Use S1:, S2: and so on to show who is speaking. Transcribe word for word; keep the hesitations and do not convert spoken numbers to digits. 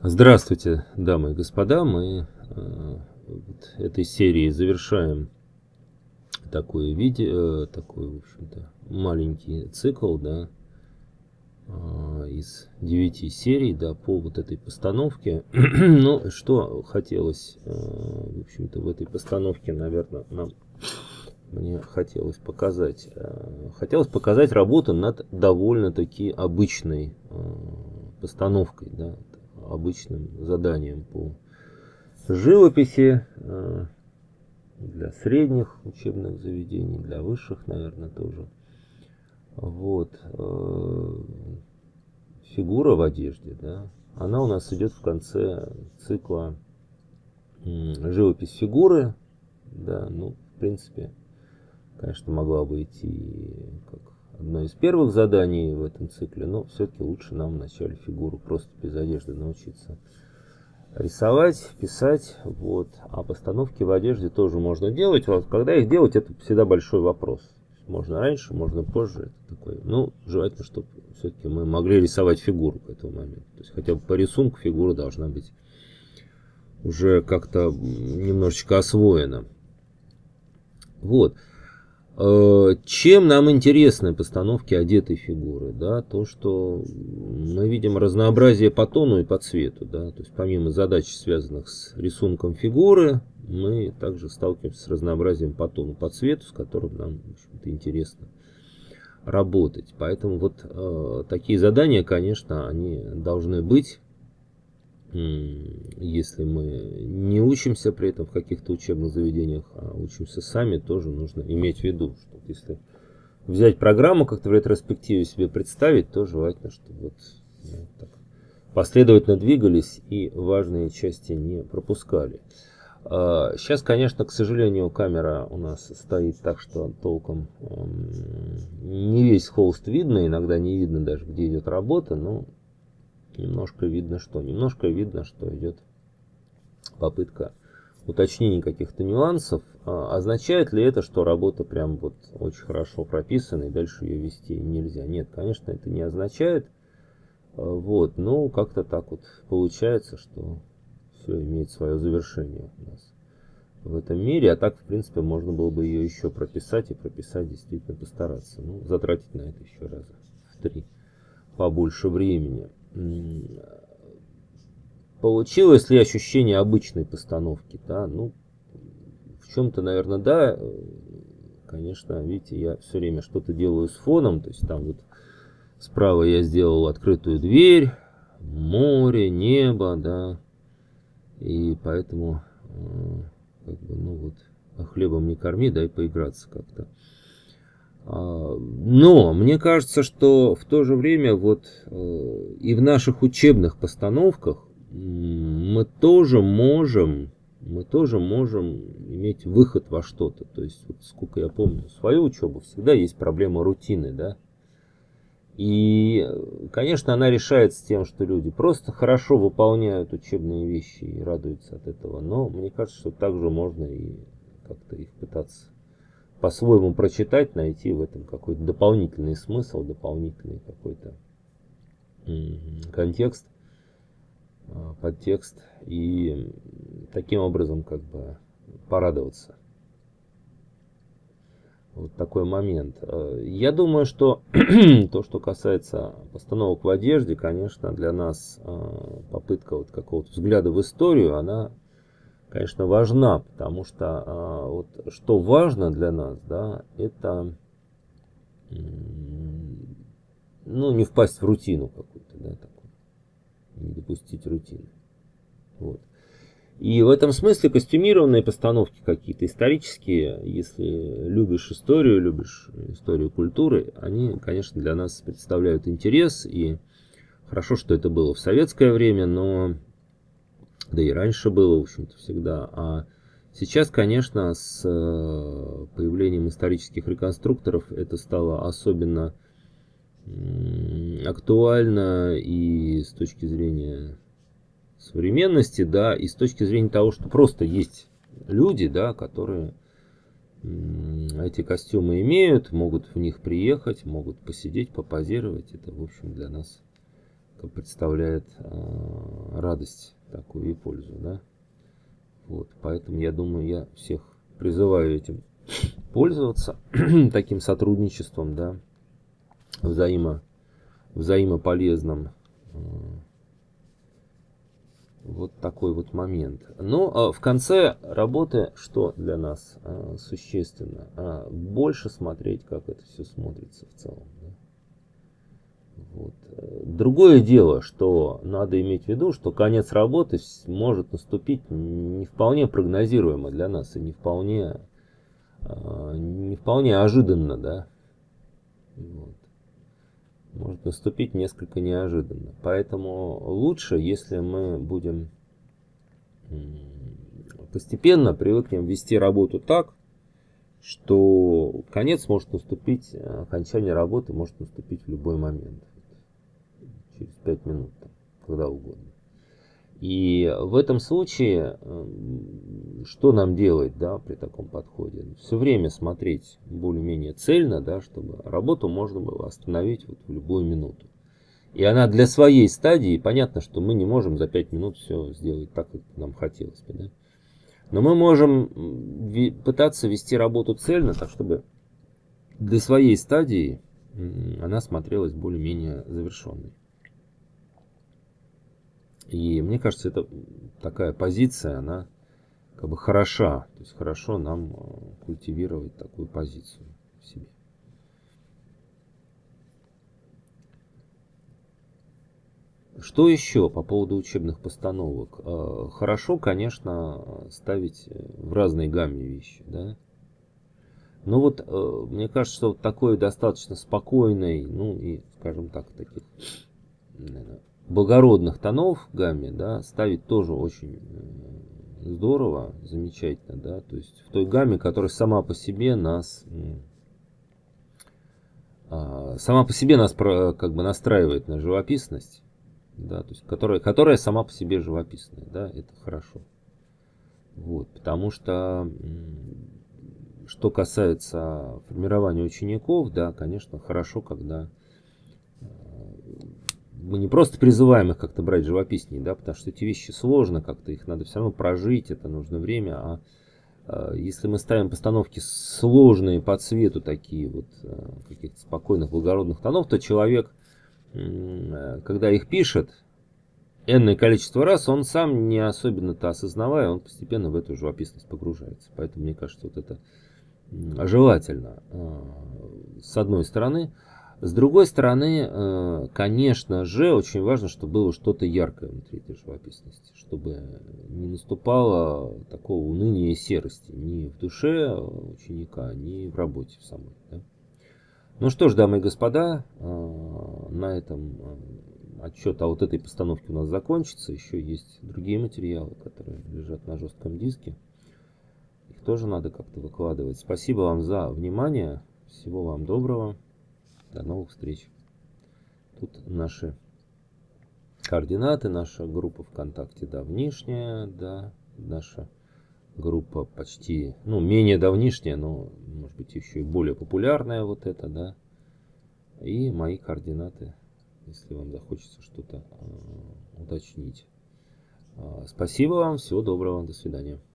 S1: Здравствуйте, дамы и господа. Мы э, дамы и господа, мы э, вот этой серии завершаем такое видео, такой, в общем-то, маленький цикл, да, э, из девяти серий, да, по вот этой постановке. Ну, что хотелось, э, в общем-то, в этой постановке, наверное, нам мне хотелось показать. Э, хотелось показать работу над довольно-таки обычной э, постановкой, да, обычным заданием по живописи э, для средних учебных заведений, для высших, наверное, тоже. Вот. Э, фигура в одежде, да, она у нас идет в конце цикла э, живопись фигуры, да, ну, в принципе, конечно, могла бы идти как одно из первых заданий в этом цикле, но все-таки лучше нам вначале фигуру просто без одежды научиться рисовать, писать, вот. А постановки в одежде тоже можно делать. Вот, когда их делать, это всегда большой вопрос. Можно раньше, можно позже. Это такой, ну, желательно, чтобы все-таки мы могли рисовать фигуру к этому моменту. То есть хотя бы по рисунку фигура должна быть уже как-то немножечко освоена. Вот. Чем нам интересны постановки одетой фигуры? Да? То, что мы видим разнообразие по тону и по цвету. Да? То есть помимо задач, связанных с рисунком фигуры, мы также сталкиваемся с разнообразием по тону, по цвету, с которым нам, в общем-то, интересно работать. Поэтому вот э, такие задания, конечно, они должны быть. Если мы не учимся при этом в каких-то учебных заведениях, а учимся сами, тоже нужно иметь в виду, что если взять программу, как-то в ретроспективе себе представить, то желательно, чтобы вот, ну, так, последовательно двигались и важные части не пропускали. Сейчас, конечно, к сожалению, камера у нас стоит так, что толком не весь холст видно, иногда не видно даже, где идет работа, но немножко видно что? Немножко видно, что идет попытка уточнения каких-то нюансов. А означает ли это, что работа прям вот очень хорошо прописана и дальше ее вести нельзя? Нет, конечно, это не означает. Вот, но как-то так вот получается, что все имеет свое завершение у нас в этом мире. А так, в принципе, можно было бы ее еще прописать и прописать, действительно постараться. Ну, затратить на это еще раза в три побольше времени. Получилось ли ощущение обычной постановки? Да? Ну, в чем-то, наверное, да. Конечно, видите, я все время что-то делаю с фоном. То есть там вот справа я сделал открытую дверь, море, небо, да. И поэтому, как бы, ну вот, хлебом не корми, дай поиграться как-то. Но мне кажется, что в то же время вот и в наших учебных постановках мы тоже можем, мы тоже можем иметь выход во что-то. То есть, вот сколько я помню свою учебу, всегда есть проблема рутины, да. И, конечно, она решается тем, что люди просто хорошо выполняют учебные вещи и радуются от этого. Но мне кажется, что также можно и как-то их пытаться по-своему прочитать, найти в этом какой-то дополнительный смысл, дополнительный какой-то контекст, подтекст, и таким образом как бы порадоваться. Вот такой момент. Я думаю, что то, что касается постановок в одежде, конечно, для нас попытка вот какого-то взгляда в историю, она, конечно, важна, потому что а, вот, что важно для нас, да, это ну, не впасть в рутину какую-то, да, такую, не допустить рутины. Вот. И в этом смысле костюмированные постановки какие-то исторические, если любишь историю, любишь историю культуры, они, конечно, для нас представляют интерес, и хорошо, что это было в советское время, но да и раньше было, в общем-то, всегда. А сейчас, конечно, с появлением исторических реконструкторов это стало особенно актуально и с точки зрения современности, да, и с точки зрения того, что просто есть люди, да, которые эти костюмы имеют, могут в них приехать, могут посидеть, попозировать. Это, в общем, для нас представляет э, радость такую и пользу, да. Вот, поэтому я думаю, я всех призываю этим пользоваться, таким сотрудничеством, да, взаимо, взаимополезным. Вот такой вот момент. Но в конце работы, что для нас существенно? Больше смотреть, как это все смотрится в целом. Да? Вот. Другое дело, что надо иметь в виду, что конец работы может наступить не вполне прогнозируемо для нас и не вполне, не вполне ожиданно, да. Вот. Может наступить несколько неожиданно. Поэтому лучше, если мы будем постепенно привыкнем вести работу так, что конец может наступить, окончание работы может наступить в любой момент. Через пять минут, когда угодно. И в этом случае, что нам делать, да, при таком подходе? Все время смотреть более-менее цельно, да, чтобы работу можно было остановить вот в любую минуту. И она для своей стадии, понятно, что мы не можем за пять минут все сделать так, как нам хотелось бы, да? Но мы можем пытаться вести работу цельно, так чтобы для своей стадии она смотрелась более-менее завершенной. И мне кажется, это такая позиция, она как бы хороша. То есть хорошо нам культивировать такую позицию в себе. Что еще по поводу учебных постановок? Хорошо, конечно, ставить в разной гамме вещи, да? Но вот мне кажется, что вот такой достаточно спокойный, ну и, скажем так, таких, наверное, благородных тонов в гамме, да, ставить тоже очень здорово, замечательно, да, то есть в той гамме, которая сама по себе нас, сама по себе нас как бы настраивает на живописность, да, то есть которая, которая сама по себе живописная, да, это хорошо. Вот, потому что, что касается формирования учеников, да, конечно, хорошо, когда мы не просто призываем их как-то брать живописней, да, потому что эти вещи сложно, как-то их надо все равно прожить, это нужно время, а, а если мы ставим постановки сложные по цвету, такие вот каких-то спокойных, благородных тонов, то человек, когда их пишет энное количество раз, он сам не особенно-то осознавая, он постепенно в эту живописность погружается. Поэтому мне кажется, вот это желательно с одной стороны. С другой стороны, конечно же, очень важно, чтобы было что-то яркое внутри этой живописности, чтобы не наступало такого уныния и серости ни в душе ученика, ни в работе в самой. Да? Ну что ж, дамы и господа, на этом отчет о вот этой постановке у нас закончится. Еще есть другие материалы, которые лежат на жестком диске. Их тоже надо как-то выкладывать. Спасибо вам за внимание. Всего вам доброго. До новых встреч. Тут наши координаты, наша группа ВКонтакте давнишняя, да, наша группа почти, ну, менее давнишняя, но, может быть, еще и более популярная вот эта, да, и мои координаты, если вам захочется что-то э, уточнить. Спасибо вам, всего доброго, до свидания.